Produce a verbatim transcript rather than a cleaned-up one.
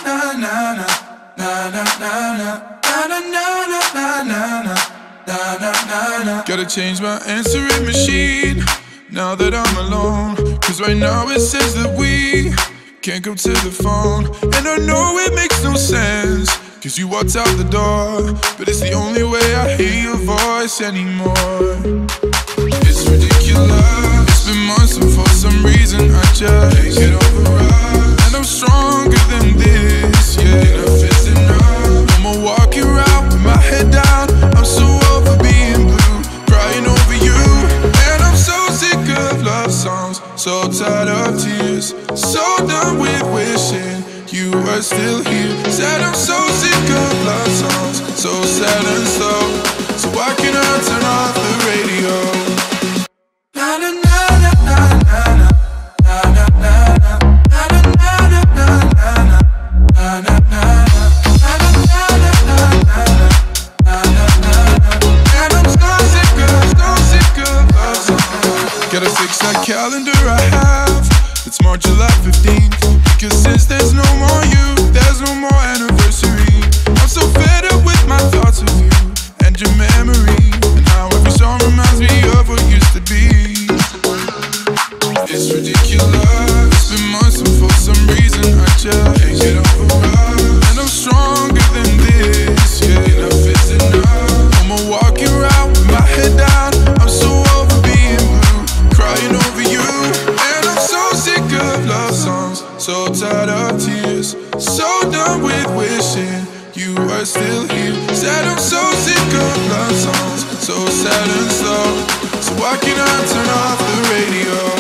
Gotta change my answering machine now that I'm alone, cause right now it says that we can't come to the phone. And I know it makes no sense, cause you walked out the door, but it's the only way I hear your voice anymore. It's ridiculous, it's been months and for some reason I just can't get over us. And I'm stronger than this, yeah, enough is enough. No more walking around with my head down, I'm so over being blue, crying over you. And I'm so sick of love songs, so tired of tears, so done with wishing you were still here. Said I'm so sick of love songs, so sad and slow, so why can't I turn off the radio? Na na na na na na na na na na na na na na na na. Gotta fix that calendar I have, it's March July fifteenth, because since there's no more you, there's no more anniversary. I'm so fed up with my thoughts of you and your memory, and how every song reminds me of what used to be. It's ridiculous, it's been months and for some reason I just can't get over us. And I'm stronger than this, yeah, enough is enough. No more walking around with my head down, I'm so over being blue, crying over you. And I'm so sick of love songs, so tired of tears, so done with wishing you were still here. Said I'm so sick of love songs, so sad and slow, so why can't I turn off the radio?